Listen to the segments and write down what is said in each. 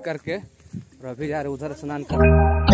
करके और अभी जा रहे उधर स्नान कर।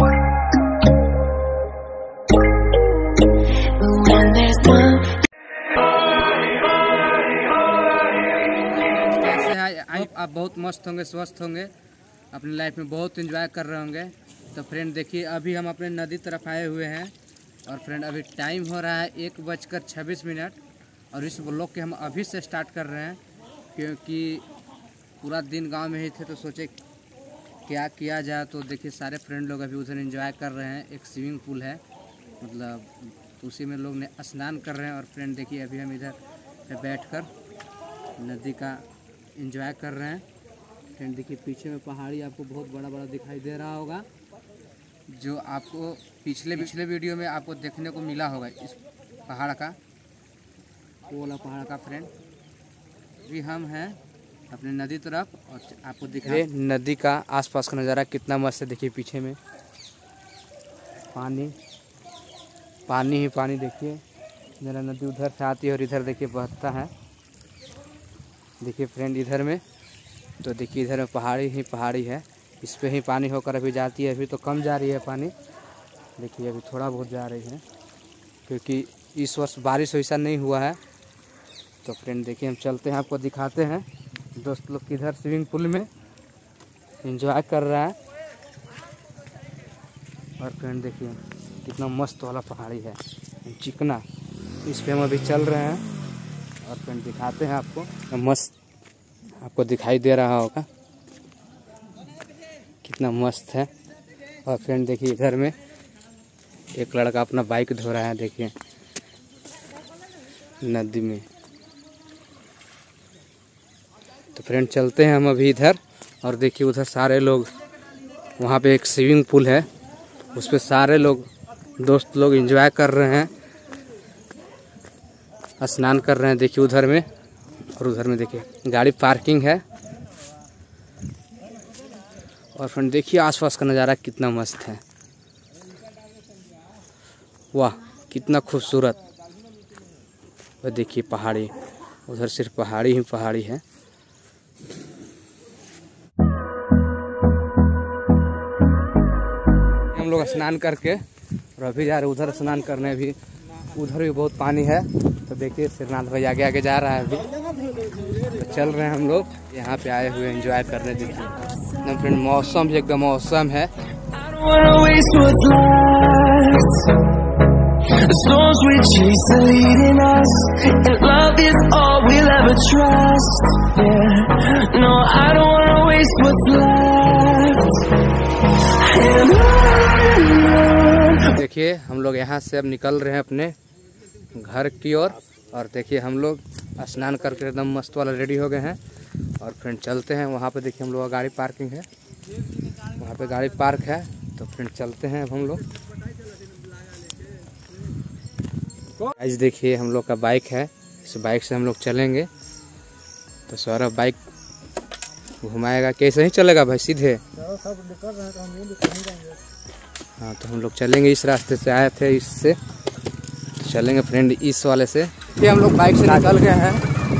कैसे हैं आप? बहुत मस्त होंगे, स्वस्थ होंगे, अपनी लाइफ में बहुत एंजॉय कर रहे होंगे। तो फ्रेंड देखिए अभी हम अपने नदी तरफ आए हुए हैं और फ्रेंड अभी टाइम हो रहा है 1:26 और इस ब्लॉग के हम अभी से स्टार्ट कर रहे हैं क्योंकि पूरा दिन गांव में ही थे तो सोचे क्या किया जाए। तो देखिए सारे फ्रेंड लोग अभी उधर एंजॉय कर रहे हैं। एक स्विमिंग पूल है मतलब तो उसी में लोग ने स्नान कर रहे हैं और फ्रेंड देखिए अभी हम इधर पे बैठकर नदी का एंजॉय कर रहे हैं। फ्रेंड देखिए पीछे में पहाड़ी आपको बहुत बड़ा बड़ा दिखाई दे रहा होगा जो आपको पिछले वीडियो में आपको देखने को मिला होगा। इस पहाड़ का वो वाला पहाड़ का फ्रेंड अभी हम हैं अपने नदी तरफ और आपको दिखाए नदी का आसपास का नज़ारा कितना मस्त है। देखिए पीछे में पानी पानी ही पानी। देखिए मेरा नदी उधर से आती है और इधर देखिए बहता है। देखिए फ्रेंड इधर में तो देखिए इधर में पहाड़ी ही पहाड़ी है, इस पे ही पानी होकर अभी जाती है। अभी तो कम जा रही है पानी, देखिए अभी थोड़ा बहुत जा रही है क्योंकि इस वर्ष बारिश वैसा नहीं हुआ है। तो फ्रेंड देखिए हम चलते हैं, आपको दिखाते हैं दोस्त लोग किधर स्विमिंग पूल में एंजॉय कर रहा है। और फ्रेंड देखिए कितना मस्त वाला पहाड़ी है चिकना, इस पे हम अभी चल रहे हैं और फ्रेंड दिखाते हैं आपको। मस्त आपको दिखाई दे रहा होगा कितना मस्त है। और फ्रेंड देखिए इधर में एक लड़का अपना बाइक धो रहा है देखिए नदी में। तो फ्रेंड चलते हैं हम अभी इधर और देखिए उधर सारे लोग, वहाँ पे एक स्विमिंग पूल है उस पे सारे लोग दोस्त लोग एंजॉय कर रहे हैं, स्नान कर रहे हैं। देखिए उधर में और उधर में देखिए गाड़ी पार्किंग है। और फ्रेंड देखिए आसपास का नज़ारा कितना मस्त है, वाह कितना खूबसूरत। और देखिए पहाड़ी, उधर सिर्फ पहाड़ी ही पहाड़ी है। हम लोग स्नान करके और अभी जा रहे उधर स्नान करने, भी उधर भी बहुत पानी है। तो देखिए श्रीनाथ भाई आगे आगे जा रहा है अभी। तो चल रहे हैं हम लोग यहाँ पे आए हुए एंजॉय करने। देखिए एकदम फ्रेंड मौसम भी एकदम मौसम है। देखिए हम लोग यहाँ से अब निकल रहे हैं अपने घर की ओर और देखिए हम लोग स्नान करके एकदम मस्त वाला रेडी हो गए हैं। और फ्रेंड चलते हैं वहाँ पे। देखिए हम लोग का गाड़ी पार्किंग है, वहाँ पे गाड़ी पार्क है। तो फ्रेंड चलते हैं अब हम लोग। आज देखिए हम लोग का बाइक है, इस बाइक से हम लोग चलेंगे। तो सौरभ बाइक घुमाएगा, कैसे ही चलेगा भाई सीधे? हाँ तो हम लोग चलेंगे, इस रास्ते से आए थे इससे, तो चलेंगे फ्रेंड इस वाले से। ये हम लोग बाइक से निकल गए हैं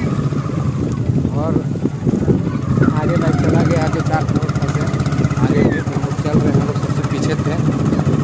और आगे बाइक चला गया, आगे 4 किलोमीटर से आगे हम लोग चल रहे हैं। हम लोग सबसे पीछे थे।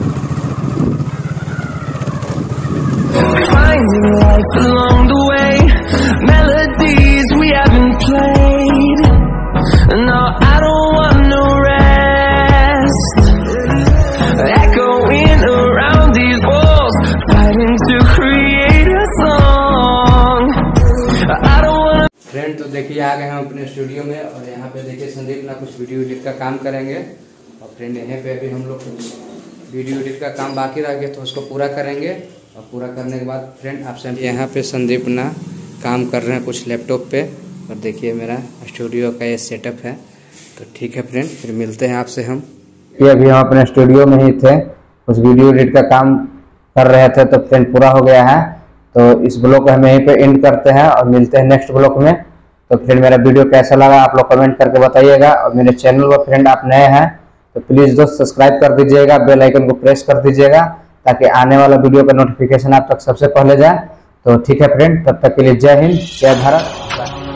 फ्रेंड तो देखिए आ गए हम अपने स्टूडियो में और यहाँ पे देखिए संदीप ना कुछ वीडियो एडिट का काम करेंगे। और फ्रेंड यहाँ पे अभी हम लोग कुछ वीडियो एडिट का काम बाकी रह गया तो उसको पूरा करेंगे। और पूरा करने के बाद फ्रेंड आपसे यहाँ पे संदीप ना काम कर रहे हैं कुछ लैपटॉप पे। और देखिए मेरा स्टूडियो का ये सेटअप है। तो ठीक है फ्रेंड फिर मिलते हैं आपसे हम। ये अभी हम अपने स्टूडियो में ही थे, कुछ वीडियो एडिट का काम कर रहे थे तो फ्रेंड पूरा हो गया है। तो इस ब्लॉग को हम यहीं पे एंड करते हैं और मिलते हैं नेक्स्ट ब्लॉग में। तो फ्रेंड मेरा वीडियो कैसा लगा आप लोग कमेंट करके बताइएगा। और मेरे चैनल पर फ्रेंड आप नए हैं तो प्लीज़ दोस्त सब्सक्राइब कर दीजिएगा, बेल आइकन को प्रेस कर दीजिएगा ताकि आने वाला वीडियो का नोटिफिकेशन आप तक सबसे पहले जाए। तो ठीक है फ्रेंड, तब तक के लिए जय हिंद, जय भारत।